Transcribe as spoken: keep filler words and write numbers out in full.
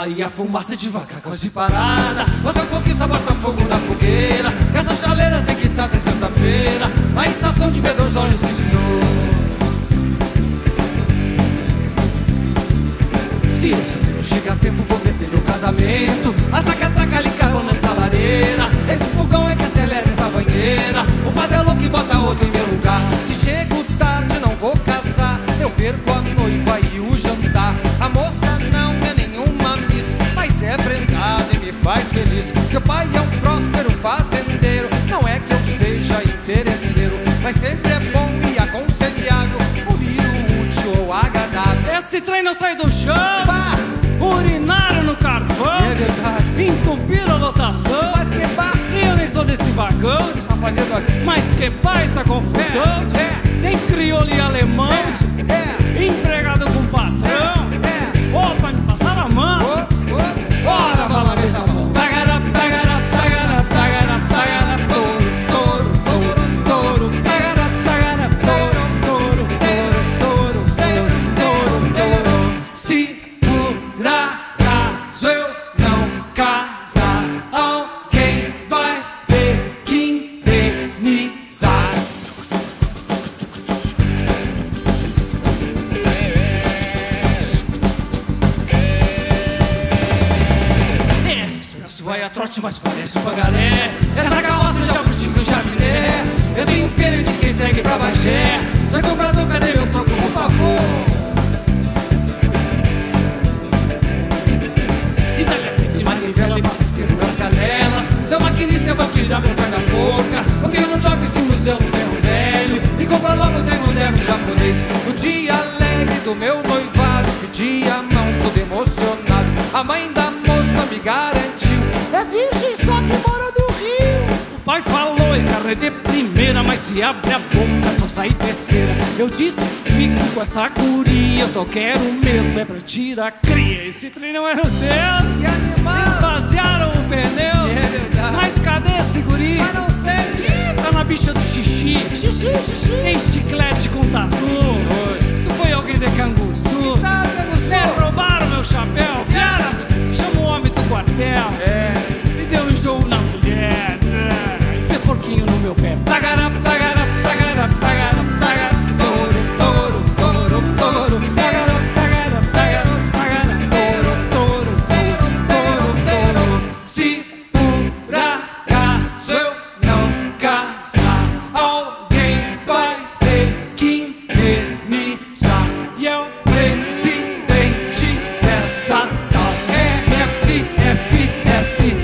Aí a fumaça devagar, quase parada. Você conquista, bota fogo na fogueira. Essa chaleira tem que estar até sexta-feira. Na estação de B dois olhos, sim senhor. Se esse não chega a tempo, vou meter meu casamento. Ataca, ataca ali, carão nessa lareira. Esse fogão é que acelera essa banheira. O padrão que bota outro em meu lugar. Se chego tarde, não vou casar. Eu perco a noiva e o jantar. A moça não é nenhuma miss, mas é prendada e me faz feliz. Seu pai é um próspero fazendeiro. Não é que eu seja interesseiro, mas sempre é bom e aconselhável unir o útil ou agradável. Esse trem não sai do chão. Pá! Urinaram no carvão. É verdade. Entupiram a lotação. Mas que pá! E eu nem sou desse vagão. Tá fazendo aqui? Mas que baita confusão. É, é. Tem crioulo e alemão. É, é. Empregado com patrão. É. Opa, me passaram a mão. Oh, oh. Bora, fala nessa mão. Tagara, tagara, tagara, tagara, tagara, touro, touro, touro, touro. Tagara, tagara, touro, touro, touro, touro, touro, touro. Se por acaso eu não casar, alguém vai ter que indenizar. Esse vai a trote, mas parece um pagaré. Essa carroça já curtiu o chaminé. Eu tenho pena de quem segue pra Bagé. Seu comprador, cadê meu toco, por favor? Itália de Manivela e maciceiro nas canelas. Seu maquinista, eu vou tirar meu pai da forca. Eu venho no shopping, esse museu no ferro velho. E compra logo o trem moderno japonês. No dia alegre do meu noivado, pedi a mão todo emocionado. A mãe da moça me garantiu: é virgem, só que mora no Rio. O pai falou em carne de primeira, mas se abre a boca só sai besteira. Eu disse, fico com essa guria, eu só quero mesmo é pra tirar cria. Esse trem não era o Deus. Que animal! Esvaziaram o pneu. É verdade. Mas cadê esse guri? Mas não sei. Tá na bicha do xixi. Xixi, xixi. Tem chiclete com tatu. Isso foi alguém de Canguçu. Tá, Canguçu. Me roubaram meu chapéu. Fieras, chama o homem do quartel. É. Me deu um enjoo na mulher. E fez porquinho no meu pé. Tagara, tagara, tagara, tagara, tagara. Touro, touro, touro, touro. Tagara, tagara, tagara, tagara. Touro, touro, touro, touro, touro. Se por acaso eu não casar, alguém vai ter que indenizar. E é o presidente dessa tal R F F S.